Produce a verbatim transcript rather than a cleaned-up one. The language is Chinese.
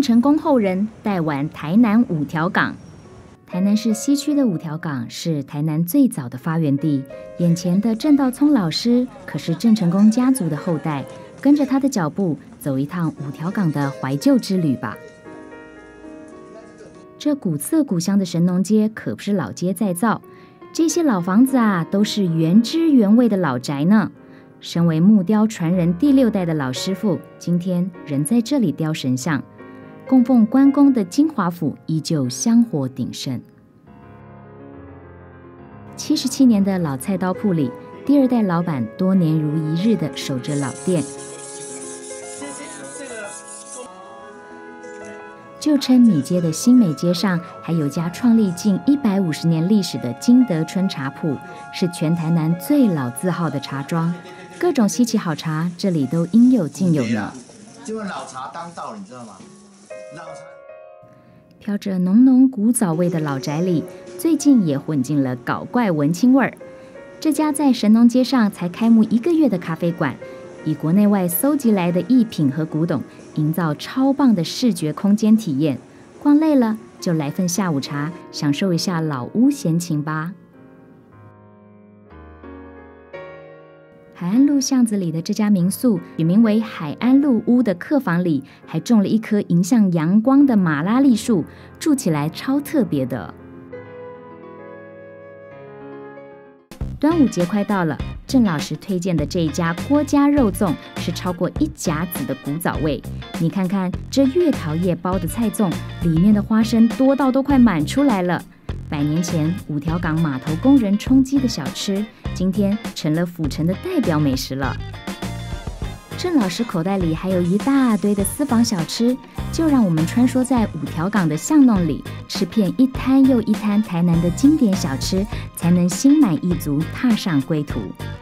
成功后人带玩台南五条港。台南市西区的五条港是台南最早的发源地，眼前的郑道聪老师可是郑成功家族的后代，跟着他的脚步走一趟五条港的怀旧之旅吧。这古色古香的神农街可不是老街再造，这些老房子啊都是原汁原味的老宅呢。身为木雕传人第六代的老师傅，今天仍在这里雕神像。供奉关公的金华府依旧香火鼎盛。七十七年的老菜刀铺里，第二代老板多年如一日的守着老店。旧称米街的新美街上，还有家创立近一百五十年历史的金德春茶铺，是全台南最老字号的茶庄，各种稀奇好茶这里都应有尽有呢。 因为老茶当道，你知道吗？ 飘着浓浓古早味的老宅里，最近也混进了搞怪文青味儿。这家在神农街上才开幕一个月的咖啡馆，以国内外搜集来的艺品和古董，营造超棒的视觉空间体验。逛累了就来份下午茶，享受一下老屋闲情吧。海岸路巷子里的这家民宿，取名为海岸路屋的客房里，还种了一棵迎向阳光的马拉栗树，住起来超特别的。端午节快到了，郑老师推荐的这一家郭家肉粽是超过一甲子的古早味。你看看这月桃叶包的菜粽，里面的花生多到都快满出来了。百年前五条港码头工人充饥的小吃，今天成了府城的代表美食了。郑老师口袋里还有一大堆的私房小吃，就让我们穿梭在五条港的巷弄里，吃遍一摊又一摊台南的经典小吃，才能心满意足踏上归途。